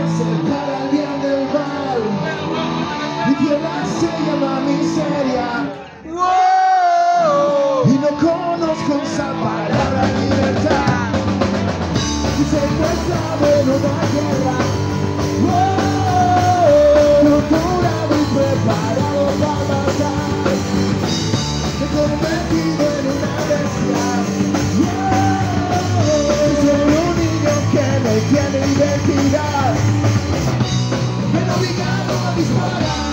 separa el bien del mal. Mi tierra se llama miseria. Y no conozco esa palabra libertad. Y secuestrado en una guerra. Torturado y preparado para matar. Me he convertido en una bestia. Soy un niño que no tiene identidad. Me han obligado a disparar.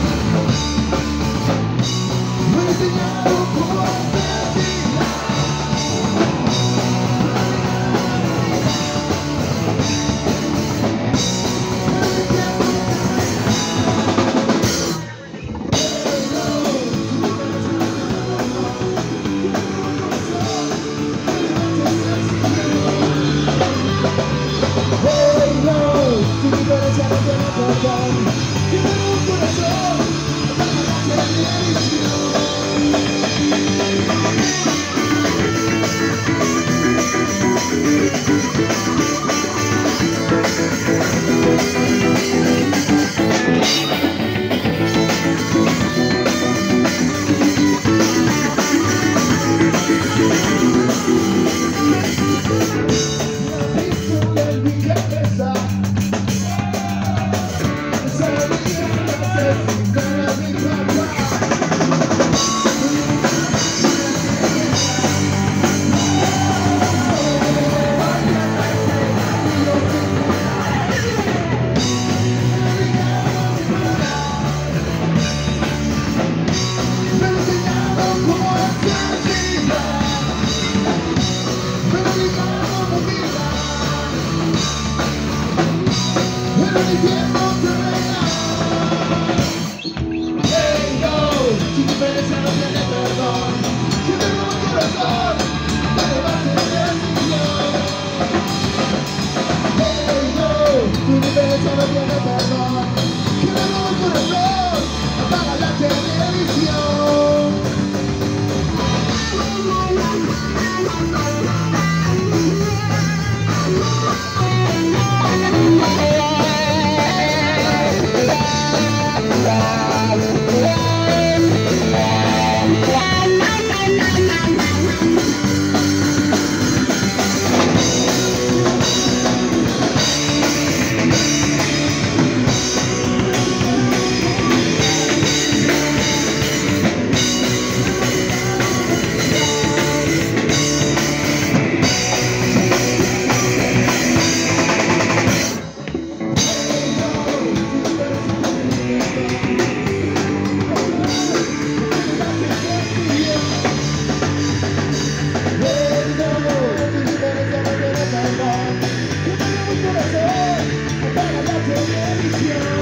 Me han enseñado cómo asesinar. Para la televisión.